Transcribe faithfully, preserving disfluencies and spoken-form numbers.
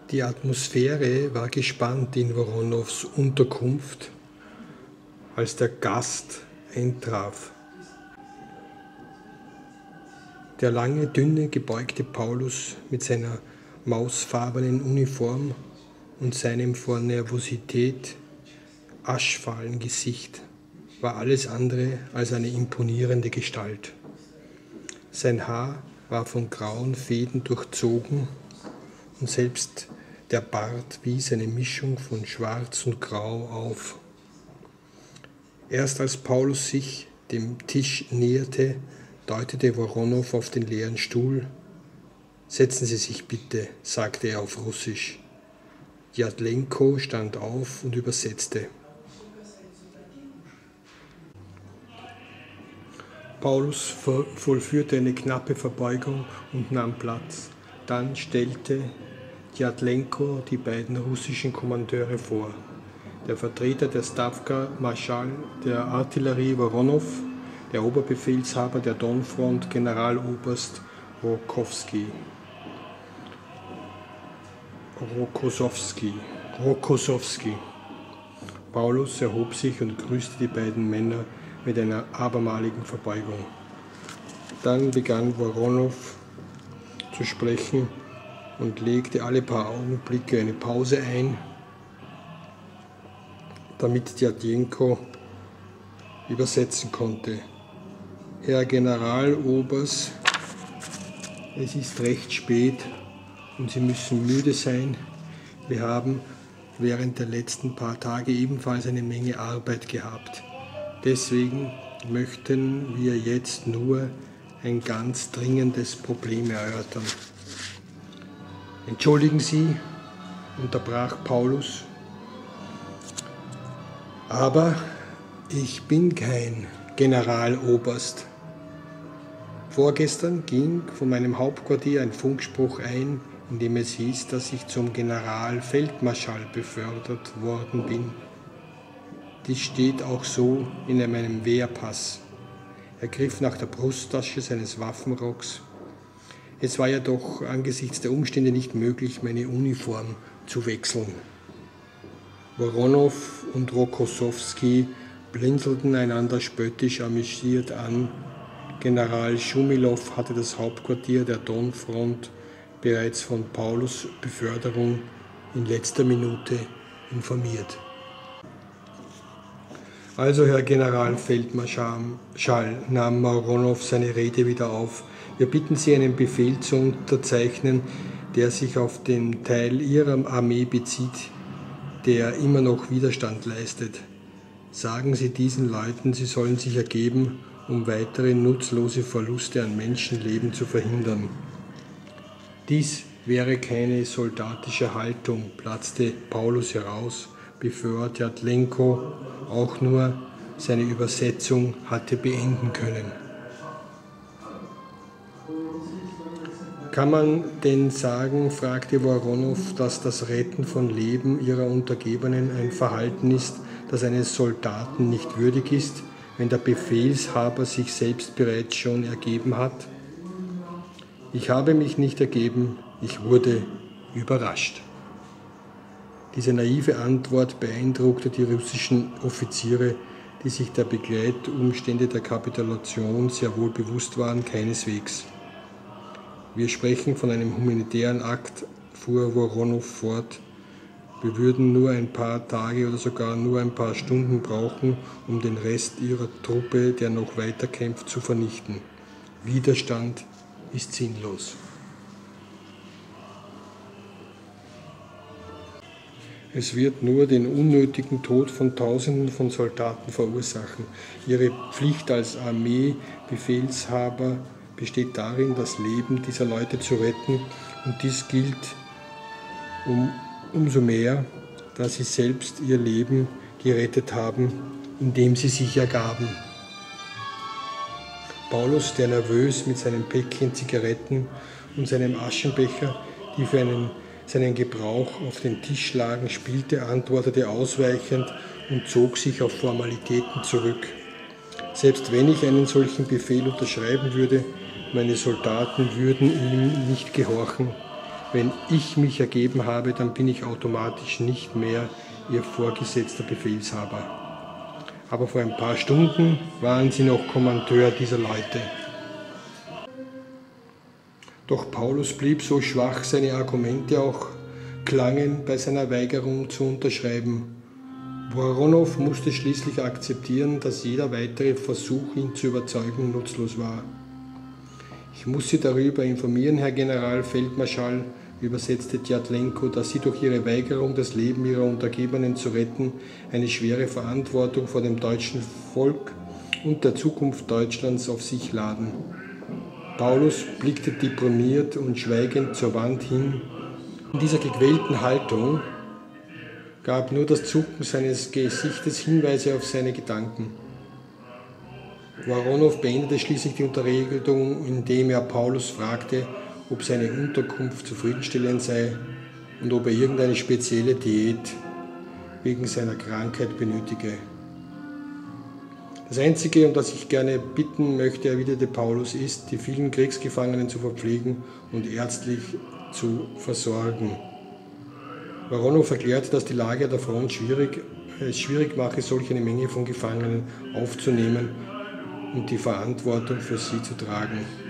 Die Atmosphäre war gespannt in Woronows Unterkunft, als der Gast eintraf. Der lange, dünne, gebeugte Paulus mit seiner mausfarbenen Uniform und seinem vor Nervosität aschfahlen Gesicht war alles andere als eine imponierende Gestalt. Sein Haar war von grauen Fäden durchzogen und selbst der Bart wies eine Mischung von Schwarz und Grau auf. Erst als Paulus sich dem Tisch näherte, deutete Woronow auf den leeren Stuhl. »Setzen Sie sich bitte«, sagte er auf Russisch. Djatlenko stand auf und übersetzte. Paulus vollführte eine knappe Verbeugung und nahm Platz. Dann stellte Djatlenko die beiden russischen Kommandeure vor. Der Vertreter der Stavka, Marschall der Artillerie Woronow, der Oberbefehlshaber der Donfront, Generaloberst Rokossowski. Rokossowski. Rokossowski. Paulus erhob sich und grüßte die beiden Männer mit einer abermaligen Verbeugung. Dann begann Woronow zu sprechen und legte alle paar Augenblicke eine Pause ein, damit Djatlenko übersetzen konnte. Herr Generaloberst, es ist recht spät und Sie müssen müde sein. Wir haben während der letzten paar Tage ebenfalls eine Menge Arbeit gehabt. Deswegen möchten wir jetzt nur ein ganz dringendes Problem erörtern. Entschuldigen Sie, unterbrach Paulus, aber ich bin kein Generaloberst. Vorgestern ging von meinem Hauptquartier ein Funkspruch ein, in dem es hieß, dass ich zum Generalfeldmarschall befördert worden bin. Dies steht auch so in meinem Wehrpass. Er griff nach der Brusttasche seines Waffenrocks. Es war ja doch angesichts der Umstände nicht möglich, meine Uniform zu wechseln. Woronow und Rokossowski blinzelten einander spöttisch amüsiert an. General Schumilow hatte das Hauptquartier der Donfront bereits von Paulus' Beförderung in letzter Minute informiert. Also, Herr Generalfeldmarschall, nahm Woronow seine Rede wieder auf, wir bitten Sie, einen Befehl zu unterzeichnen, der sich auf den Teil Ihrer Armee bezieht, der immer noch Widerstand leistet. Sagen Sie diesen Leuten, sie sollen sich ergeben, um weitere nutzlose Verluste an Menschenleben zu verhindern. Dies wäre keine soldatische Haltung, platzte Paulus heraus, bevor Djatlenko auch nur seine Übersetzung hatte beenden können. Kann man denn sagen, fragte Woronow, dass das Retten von Leben ihrer Untergebenen ein Verhalten ist, das eines Soldaten nicht würdig ist, wenn der Befehlshaber sich selbst bereits schon ergeben hat? Ich habe mich nicht ergeben, ich wurde überrascht. Diese naive Antwort beeindruckte die russischen Offiziere, die sich der Begleitumstände der Kapitulation sehr wohl bewusst waren, keineswegs. Wir sprechen von einem humanitären Akt, fuhr Woronow fort. Wir würden nur ein paar Tage oder sogar nur ein paar Stunden brauchen, um den Rest Ihrer Truppe, der noch weiterkämpft, zu vernichten. Widerstand ist sinnlos. Es wird nur den unnötigen Tod von Tausenden von Soldaten verursachen. Ihre Pflicht als Armeebefehlshaber besteht darin, das Leben dieser Leute zu retten, und dies gilt um, umso mehr, da sie selbst ihr Leben gerettet haben, indem sie sich ergaben. Paulus, der nervös mit seinem Päckchen Zigaretten und seinem Aschenbecher, die für einen, seinen Gebrauch auf den Tisch lagen, spielte, antwortete ausweichend und zog sich auf Formalitäten zurück. Selbst wenn ich einen solchen Befehl unterschreiben würde, meine Soldaten würden ihm nicht gehorchen. Wenn ich mich ergeben habe, dann bin ich automatisch nicht mehr Ihr vorgesetzter Befehlshaber. Aber vor ein paar Stunden waren Sie noch Kommandeur dieser Leute. Doch Paulus blieb so schwach seine Argumente auch klangen, bei seiner Weigerung zu unterschreiben. Woronow musste schließlich akzeptieren, dass jeder weitere Versuch, ihn zu überzeugen, nutzlos war. Ich muss Sie darüber informieren, Herr Generalfeldmarschall, übersetzte Djatlenko, dass Sie durch Ihre Weigerung, das Leben Ihrer Untergebenen zu retten, eine schwere Verantwortung vor dem deutschen Volk und der Zukunft Deutschlands auf sich laden. Paulus blickte deprimiert und schweigend zur Wand hin. In dieser gequälten Haltung gab nur das Zucken seines Gesichtes Hinweise auf seine Gedanken. Woronow beendete schließlich die Unterredung, indem er Paulus fragte, ob seine Unterkunft zufriedenstellend sei und ob er irgendeine spezielle Diät wegen seiner Krankheit benötige. Das Einzige, um das ich gerne bitten möchte, erwiderte Paulus, ist, die vielen Kriegsgefangenen zu verpflegen und ärztlich zu versorgen. Woronow erklärte, dass die Lage der Front schwierig, es schwierig mache, solch eine Menge von Gefangenen aufzunehmen und die Verantwortung für sie zu tragen.